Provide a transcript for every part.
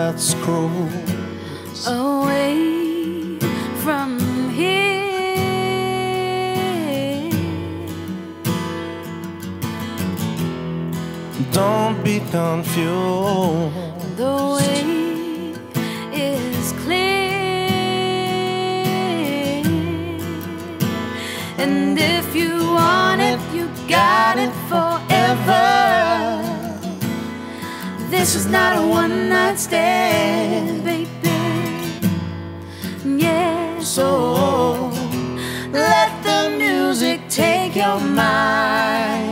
let's cruise away from here. Don't be confused. The way is clear, and if you want it, you got it forever. This is not a one-night stand, baby. Yeah. So Let the music take your mind.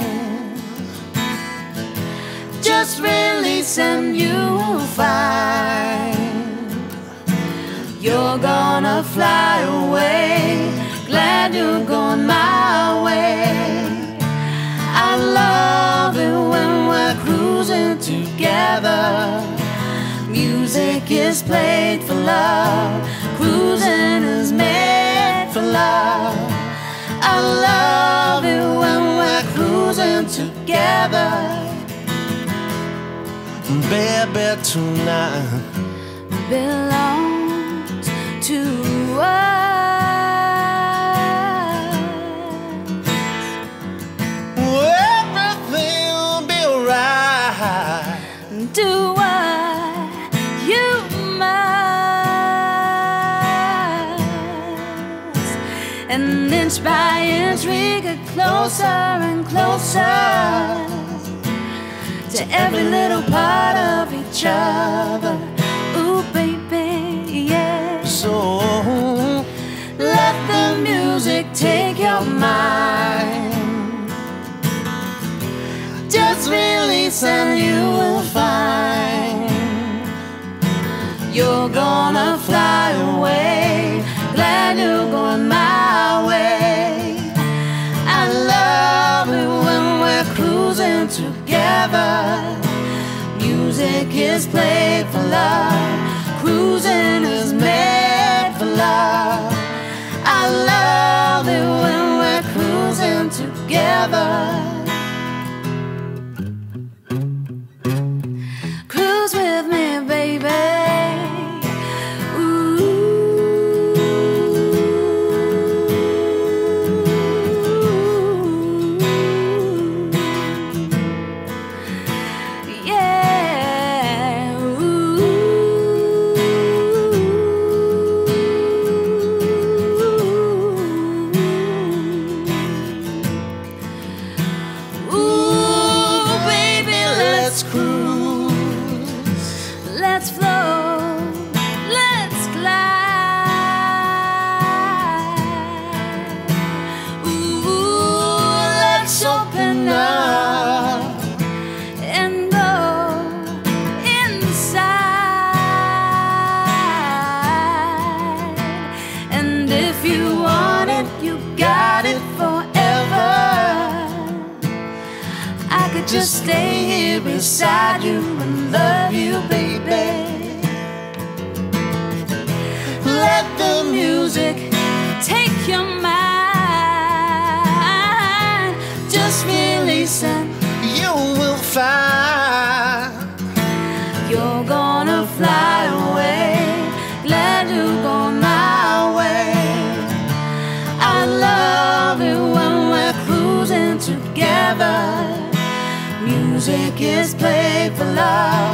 Just release and you will find you're gonna fly away. Glad you're going my way. I love it when we're cruising together. Music is played for love. Cruising is made for love. I love it when we're cruising together. baby, tonight belongs to us. Everything will be alright. Do what you must, and inch by inch we get closer and closer to every little part of each other. Ooh, baby, yeah. So let the music take your mind. Just release and you will find you're gonna fly away. Glad you're going my way. I love it when we're cruising together. Music is played for love. Cruising is made for love. I love it when we're cruising together. Cruise with me, baby. Let's float, let's glide. Ooh, let's open up and go inside. And if you want it, you got it forever. I could just stay here beside you and love you, baby. Let the music take your mind. Just release and you will find you're gonna fly away. Glad you're going my way. I love it when we're cruising together. Music is played for love.